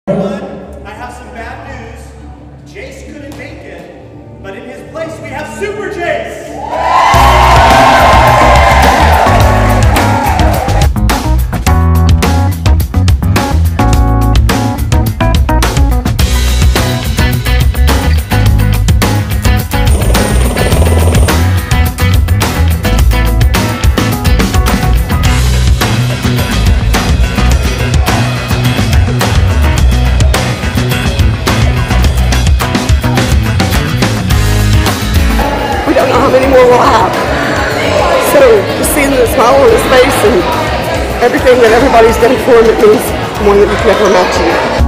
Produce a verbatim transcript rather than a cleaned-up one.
Everyone, I have some bad news. Jace couldn't make it, but in his place we have Super Jace! We don't know how many more we'll have. So just seeing the smile on his face and everything that everybody's done for him, it means more than we could ever imagine.